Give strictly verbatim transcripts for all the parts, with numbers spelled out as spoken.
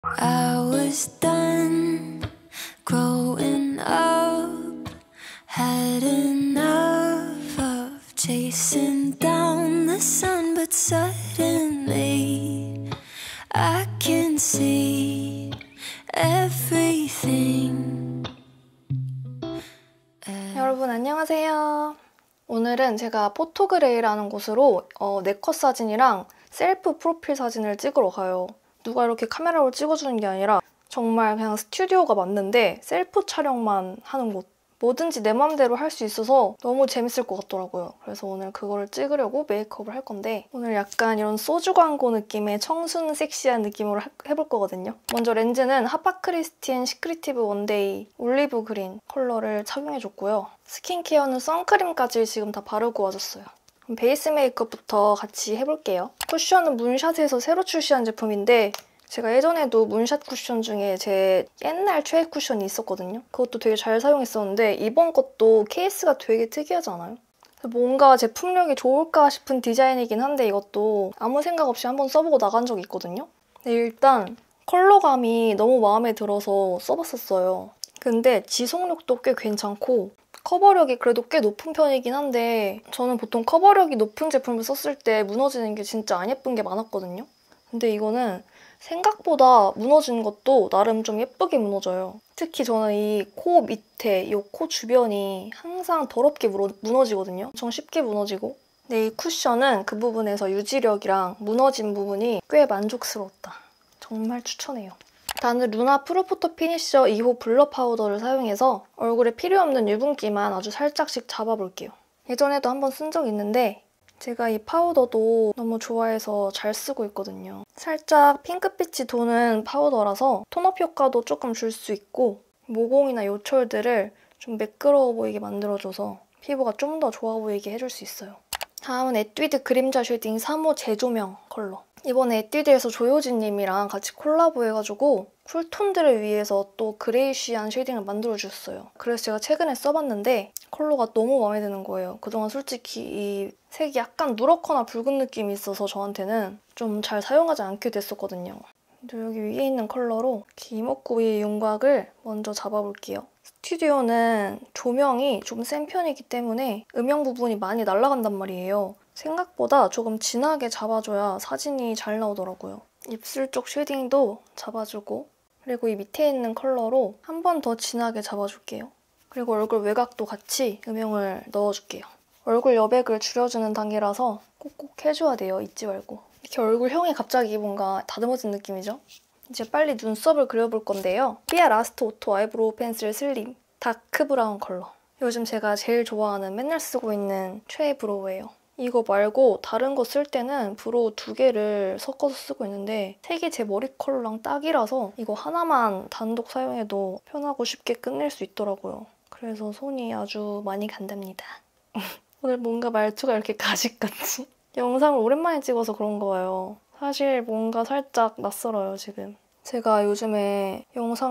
I was done growing up, had enough of chasing down the sun, but suddenly I can see everything. 여러분 안녕하세요. 오늘은 제가 포토그레이라는 곳으로 어, 네컷 사진이랑 셀프 프로필 사진을 찍으러 가요. 누가 이렇게 카메라로 찍어주는 게 아니라 정말 그냥 스튜디오가 맞는데 셀프 촬영만 하는 곳. 뭐든지 내 맘대로 할 수 있어서 너무 재밌을 것 같더라고요. 그래서 오늘 그거를 찍으려고 메이크업을 할 건데 오늘 약간 이런 소주 광고 느낌의 청순 섹시한 느낌으로 하, 해볼 거거든요. 먼저 렌즈는 하파크리스티 앤 시크리티브 원데이 올리브 그린 컬러를 착용해줬고요. 스킨케어는 선크림까지 지금 다 바르고 와줬어요. 그럼 베이스 메이크업부터 같이 해볼게요. 쿠션은 문샷에서 새로 출시한 제품인데 제가 예전에도 문샷 쿠션 중에 제 옛날 최애 쿠션이 있었거든요. 그것도 되게 잘 사용했었는데 이번 것도 케이스가 되게 특이하지 않아요? 뭔가 제품력이 좋을까 싶은 디자인이긴 한데 이것도 아무 생각 없이 한번 써보고 나간 적이 있거든요. 근데 일단 컬러감이 너무 마음에 들어서 써봤었어요. 근데 지속력도 꽤 괜찮고 커버력이 그래도 꽤 높은 편이긴 한데 저는 보통 커버력이 높은 제품을 썼을 때 무너지는 게 진짜 안 예쁜 게 많았거든요. 근데 이거는 생각보다 무너지는 것도 나름 좀 예쁘게 무너져요. 특히 저는 이 코 밑에, 이 코 주변이 항상 더럽게 무너지거든요. 엄청 쉽게 무너지고. 근데 이 쿠션은 그 부분에서 유지력이랑 무너진 부분이 꽤 만족스러웠다. 정말 추천해요. 다음은 루나 프로포토 피니셔 이 호 블러 파우더를 사용해서 얼굴에 필요 없는 유분기만 아주 살짝씩 잡아볼게요. 예전에도 한번 쓴 적 있는데 제가 이 파우더도 너무 좋아해서 잘 쓰고 있거든요. 살짝 핑크빛이 도는 파우더라서 톤업 효과도 조금 줄 수 있고 모공이나 요철들을 좀 매끄러워 보이게 만들어줘서 피부가 좀 더 좋아 보이게 해줄 수 있어요. 다음은 에뛰드 그림자 쉐딩 삼 호 재조명 컬러. 이번에 에뛰드에서 조효진님이랑 같이 콜라보해가지고 쿨톤들을 위해서 또 그레이쉬한 쉐딩을 만들어주셨어요. 그래서 제가 최근에 써봤는데 컬러가 너무 마음에 드는 거예요. 그동안 솔직히 이 색이 약간 누렇거나 붉은 느낌이 있어서 저한테는 좀 잘 사용하지 않게 됐었거든요. 근데 여기 위에 있는 컬러로 이목구비 윤곽을 먼저 잡아볼게요. 스튜디오는 조명이 좀 센 편이기 때문에 음영 부분이 많이 날아간단 말이에요. 생각보다 조금 진하게 잡아줘야 사진이 잘 나오더라고요. 입술 쪽 쉐딩도 잡아주고 그리고 이 밑에 있는 컬러로 한 번 더 진하게 잡아줄게요. 그리고 얼굴 외곽도 같이 음영을 넣어줄게요. 얼굴 여백을 줄여주는 단계라서 꼭꼭 해줘야 돼요. 잊지 말고. 이렇게 얼굴형이 갑자기 뭔가 다듬어진 느낌이죠? 이제 빨리 눈썹을 그려볼 건데요. 삐아 라스트 오토 아이브로우 펜슬 슬림 다크 브라운 컬러. 요즘 제가 제일 좋아하는 맨날 쓰고 있는 최애 브로우예요. 이거 말고 다른 거 쓸 때는 브로우 두 개를 섞어서 쓰고 있는데 색이 제 머리 컬러랑 딱이라서 이거 하나만 단독 사용해도 편하고 쉽게 끝낼 수 있더라고요. 그래서 손이 아주 많이 간답니다. 오늘 뭔가 말투가 이렇게 가식같지? 영상을 오랜만에 찍어서 그런가 봐요. 사실 뭔가 살짝 낯설어요, 지금. 제가 요즘에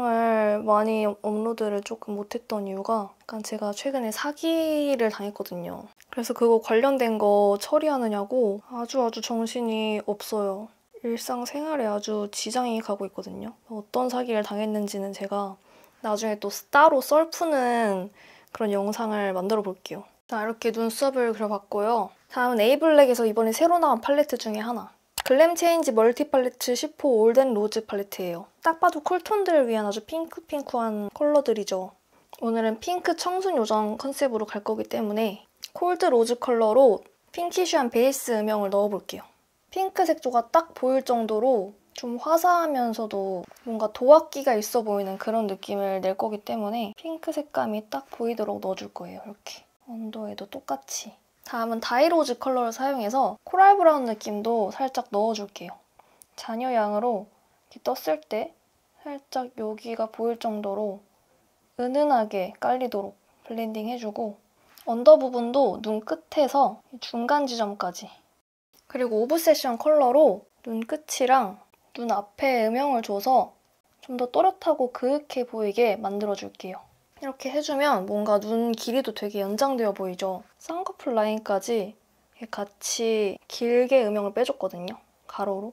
영상을 많이 업로드를 조금 못했던 이유가 약간 제가 최근에 사기를 당했거든요. 그래서 그거 관련된 거 처리하느냐고 아주 아주 정신이 없어요. 일상생활에 아주 지장이 가고 있거든요. 어떤 사기를 당했는지는 제가 나중에 또 따로 썰 푸는 그런 영상을 만들어 볼게요. 자, 이렇게 눈썹을 그려봤고요. 다음은 에이블랙에서 이번에 새로 나온 팔레트 중에 하나. 글램 체인지 멀티 팔레트 십 호 올덴 로즈 팔레트예요. 딱 봐도 쿨톤들을 위한 아주 핑크핑크한 컬러들이죠. 오늘은 핑크 청순 요정 컨셉으로 갈 거기 때문에 콜드 로즈 컬러로 핑키쉬한 베이스 음영을 넣어볼게요. 핑크색 조가 딱 보일 정도로 좀 화사하면서도 뭔가 도화기가 있어 보이는 그런 느낌을 낼 거기 때문에 핑크 색감이 딱 보이도록 넣어줄 거예요. 이렇게. 언더에도 똑같이. 다음은 다이로즈 컬러를 사용해서 코랄 브라운 느낌도 살짝 넣어줄게요. 잔여 양으로 이렇게 떴을 때 살짝 여기가 보일 정도로 은은하게 깔리도록 블렌딩 해주고 언더 부분도 눈 끝에서 중간 지점까지 그리고 오브세션 컬러로 눈 끝이랑 눈 앞에 음영을 줘서 좀 더 또렷하고 그윽해 보이게 만들어줄게요. 이렇게 해주면 뭔가 눈 길이도 되게 연장되어 보이죠? 쌍꺼풀 라인까지 같이 길게 음영을 빼줬거든요, 가로로.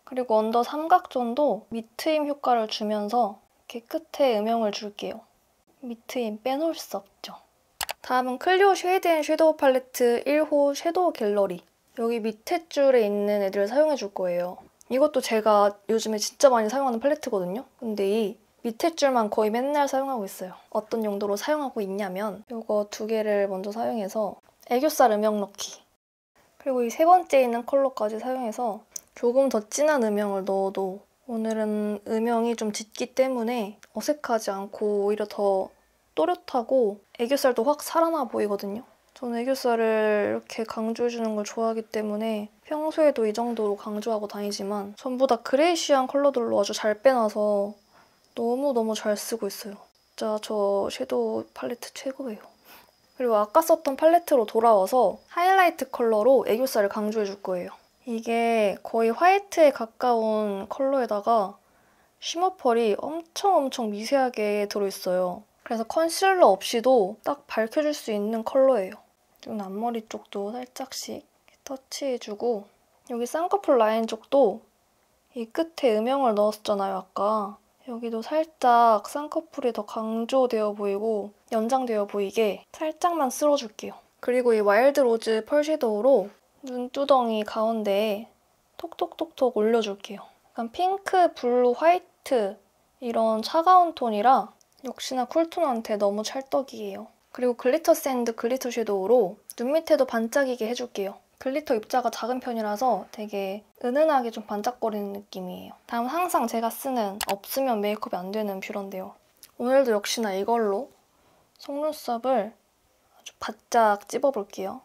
그리고 언더 삼각존도 밑트임 효과를 주면서 이렇게 끝에 음영을 줄게요. 밑트임 빼놓을 수 없죠. 다음은 클리오 쉐이드 앤 섀도우 팔레트 일 호 섀도우 갤러리. 여기 밑에 줄에 있는 애들을 사용해줄 거예요. 이것도 제가 요즘에 진짜 많이 사용하는 팔레트거든요. 근데 이 밑에 줄만 거의 맨날 사용하고 있어요. 어떤 용도로 사용하고 있냐면 이거 두 개를 먼저 사용해서 애교살 음영 넣기. 그리고 이 세 번째 있는 컬러까지 사용해서 조금 더 진한 음영을 넣어도 오늘은 음영이 좀 짙기 때문에 어색하지 않고 오히려 더 또렷하고 애교살도 확 살아나 보이거든요. 저는 애교살을 이렇게 강조해주는 걸 좋아하기 때문에 평소에도 이 정도로 강조하고 다니지만 전부 다 그레이시한 컬러들로 아주 잘 빼놔서 너무너무 잘 쓰고 있어요. 진짜 저 섀도우 팔레트 최고예요. 그리고 아까 썼던 팔레트로 돌아와서 하이라이트 컬러로 애교살을 강조해줄 거예요. 이게 거의 화이트에 가까운 컬러에다가 쉬머 펄이 엄청 엄청 미세하게 들어있어요. 그래서 컨실러 없이도 딱 밝혀줄 수 있는 컬러예요. 그리고 앞머리 쪽도 살짝씩 터치해주고 여기 쌍꺼풀 라인 쪽도 이 끝에 음영을 넣었잖아요, 아까. 여기도 살짝 쌍꺼풀이 더 강조되어 보이고 연장되어 보이게 살짝만 쓸어줄게요. 그리고 이 와일드 로즈 펄 섀도우로 눈두덩이 가운데에 톡톡톡톡 올려줄게요. 약간 핑크, 블루, 화이트 이런 차가운 톤이라 역시나 쿨톤한테 너무 찰떡이에요. 그리고 글리터 샌드 글리터 섀도우로 눈 밑에도 반짝이게 해줄게요. 글리터 입자가 작은 편이라서 되게 은은하게 좀 반짝거리는 느낌이에요. 다음 항상 제가 쓰는 없으면 메이크업이 안 되는 뷰러인데요. 오늘도 역시나 이걸로 속눈썹을 아주 바짝 찝어볼게요.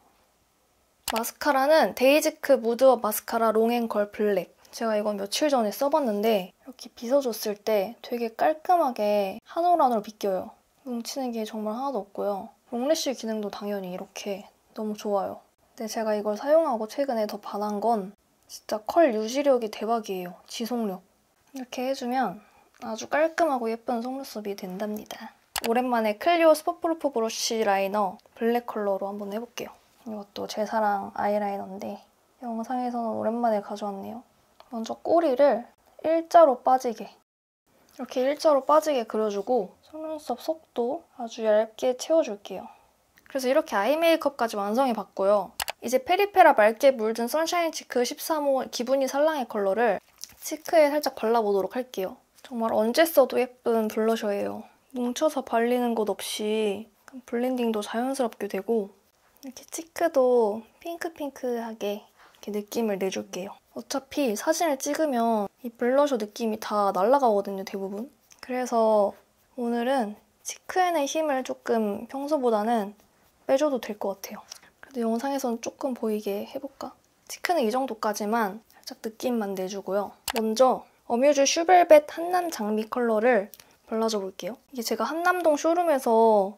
마스카라는 데이지크 무드업 마스카라 롱앤걸 블랙. 제가 이건 며칠 전에 써봤는데 이렇게 빗어줬을 때 되게 깔끔하게 한 올 한 올 비껴요. 뭉치는 게 정말 하나도 없고요. 롱래쉬 기능도 당연히 이렇게 너무 좋아요. 근데 제가 이걸 사용하고 최근에 더 반한 건 진짜 컬 유지력이 대박이에요. 지속력. 이렇게 해주면 아주 깔끔하고 예쁜 속눈썹이 된답니다. 오랜만에 클리오 스포프루프 브러쉬 라이너 블랙 컬러로 한번 해볼게요. 이것도 제 사랑 아이라이너인데 영상에서는 오랜만에 가져왔네요. 먼저 꼬리를 일자로 빠지게 이렇게 일자로 빠지게 그려주고 속눈썹 속도 아주 얇게 채워줄게요. 그래서 이렇게 아이 메이크업까지 완성해봤고요. 이제 페리페라 맑게 물든 선샤인 치크 십삼 호 기분이 살랑의 컬러를 치크에 살짝 발라보도록 할게요. 정말 언제 써도 예쁜 블러셔예요. 뭉쳐서 발리는 것 없이 블렌딩도 자연스럽게 되고 이렇게 치크도 핑크핑크하게 이렇게 느낌을 내줄게요. 어차피 사진을 찍으면 이 블러셔 느낌이 다 날아가거든요, 대부분. 그래서 오늘은 치크엔의 힘을 조금 평소보다는 빼줘도 될 것 같아요. 그래도 영상에서는 조금 보이게 해볼까? 치크는 이 정도까지만 살짝 느낌만 내주고요. 먼저 어뮤즈 슈벨벳 한남 장미 컬러를 발라줘 볼게요. 이게 제가 한남동 쇼룸에서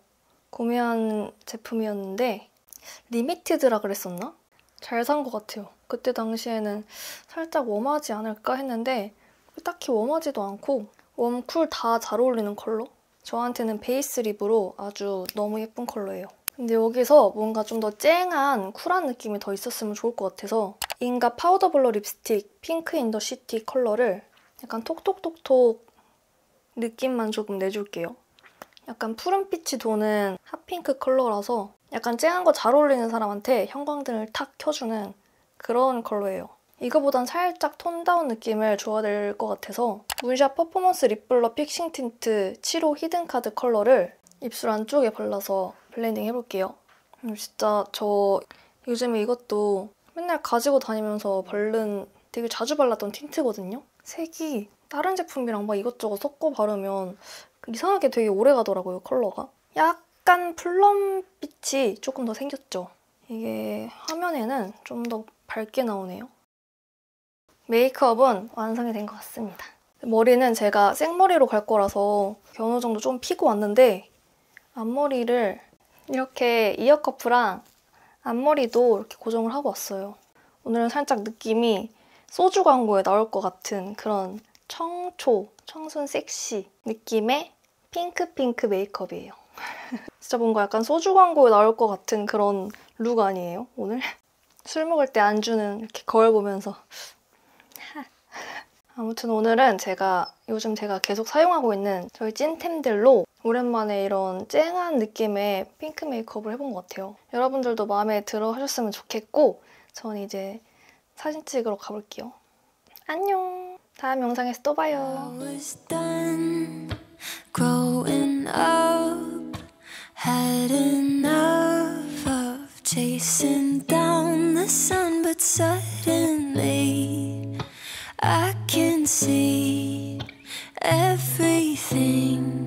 구매한 제품이었는데 리미티드라 그랬었나? 잘 산 것 같아요. 그때 당시에는 살짝 웜하지 않을까 했는데 딱히 웜하지도 않고 웜, 쿨 다 잘 어울리는 컬러? 저한테는 베이스 립으로 아주 너무 예쁜 컬러예요. 근데 여기서 뭔가 좀 더 쨍한 쿨한 느낌이 더 있었으면 좋을 것 같아서 인가 파우더 블러 립스틱 핑크 인 더 시티 컬러를 약간 톡톡톡톡 느낌만 조금 내줄게요. 약간 푸른빛이 도는 핫핑크 컬러라서 약간 쨍한 거 잘 어울리는 사람한테 형광등을 탁 켜주는 그런 컬러예요. 이거보단 살짝 톤다운 느낌을 줘야 될 것 같아서 문샵 퍼포먼스 립블러 픽싱 틴트 칠 호 히든카드 컬러를 입술 안쪽에 발라서 블렌딩 해볼게요. 음, 진짜 저 요즘에 이것도 맨날 가지고 다니면서 바른 되게 자주 발랐던 틴트거든요. 색이 다른 제품이랑 막 이것저것 섞어 바르면 이상하게 되게 오래 가더라고요, 컬러가. 약간 플럼빛이 조금 더 생겼죠. 이게 화면에는 좀 더 밝게 나오네요. 메이크업은 완성이 된 것 같습니다. 머리는 제가 생머리로 갈 거라서 어느 정도 좀 피고 왔는데 앞머리를 이렇게 이어커프랑 앞머리도 이렇게 고정을 하고 왔어요. 오늘은 살짝 느낌이 소주 광고에 나올 것 같은 그런 청초, 청순 섹시 느낌의 핑크핑크 메이크업이에요. 진짜 뭔가 약간 소주 광고에 나올 것 같은 그런 룩 아니에요, 오늘? 술 먹을 때 안주는 이렇게 거울 보면서 아무튼 오늘은 제가 요즘 제가 계속 사용하고 있는 저희 찐템들로 오랜만에 이런 쨍한 느낌의 핑크 메이크업을 해본 것 같아요. 여러분들도 마음에 들어 하셨으면 좋겠고 전 이제 사진 찍으러 가볼게요. 안녕! 다음 영상에서 또 봐요. I was done growing up, had enough of chasing down the sun, but suddenly I can see everything